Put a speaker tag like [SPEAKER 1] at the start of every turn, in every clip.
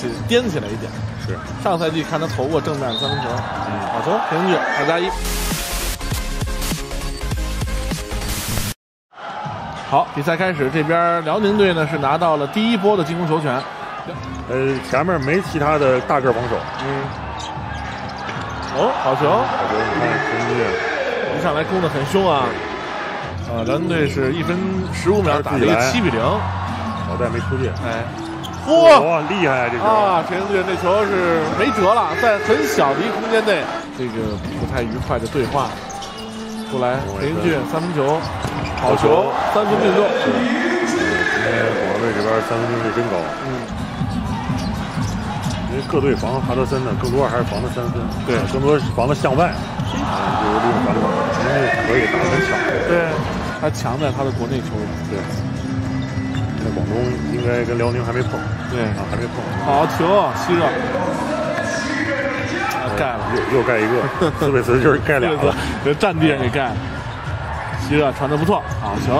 [SPEAKER 1] 颠起来一点。
[SPEAKER 2] 是，
[SPEAKER 1] 上赛季看他投过正面三分球。好球，平局2+1。好，比赛开始，这边辽宁队呢是拿到了第一波的进攻球权。
[SPEAKER 2] 前面没其他的大个防守。
[SPEAKER 1] 哦，好球！
[SPEAKER 2] 好球！你看平局，
[SPEAKER 1] 一上来攻得很凶啊。辽宁队是1分15秒打了一个7比0。
[SPEAKER 2] 脑袋没出界。
[SPEAKER 1] 哎，
[SPEAKER 2] 哇，厉害啊！这球
[SPEAKER 1] 啊，田径队这球是没辙了，在很小的一个空间内，这个不太愉快的对话。出来，田径3分球，好球，3分命中。
[SPEAKER 2] 今天广州队这边3分命中率真高。因为各队防哈德森呢，更多还是防的3分，对，更多是防的向外。就是利用反攻，今天可以打得很抢。
[SPEAKER 1] 对，他强在他的国内球员。
[SPEAKER 2] 对。在广东应该跟辽宁还没碰，
[SPEAKER 1] 对
[SPEAKER 2] 啊，还没碰。
[SPEAKER 1] 好球，希热，盖了，
[SPEAKER 2] 又盖一个，斯贝茨就是盖2个，
[SPEAKER 1] 这占地上给盖了。希热传的不错，好球。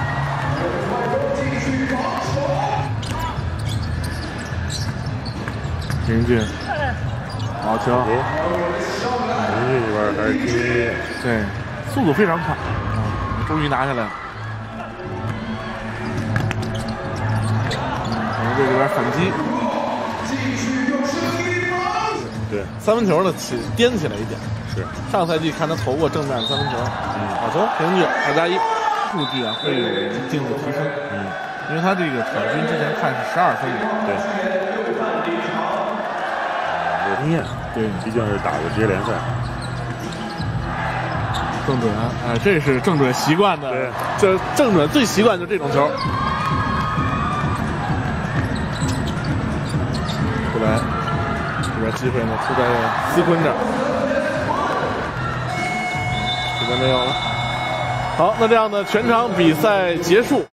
[SPEAKER 1] 平均，好球。
[SPEAKER 2] 平均这边还是挺
[SPEAKER 1] 对，速度非常快，终于拿下来了。这边反击，
[SPEAKER 2] 对
[SPEAKER 1] 3分球呢颠起来一点。
[SPEAKER 2] 是，
[SPEAKER 1] 上赛季看他投过正面3分球。好球，平局2+1，数据啊会有一定的提升。因为他这个场均之前看是12分。
[SPEAKER 2] 对，有经验。
[SPEAKER 1] 对，
[SPEAKER 2] 毕竟是打过职业联赛。
[SPEAKER 1] 郑准，这是郑准习惯的。
[SPEAKER 2] 对，
[SPEAKER 1] 这郑准最习惯就这种球。出来，这边机会呢出在斯坤这儿，这边没有了。好，那这样呢，全场比赛结束。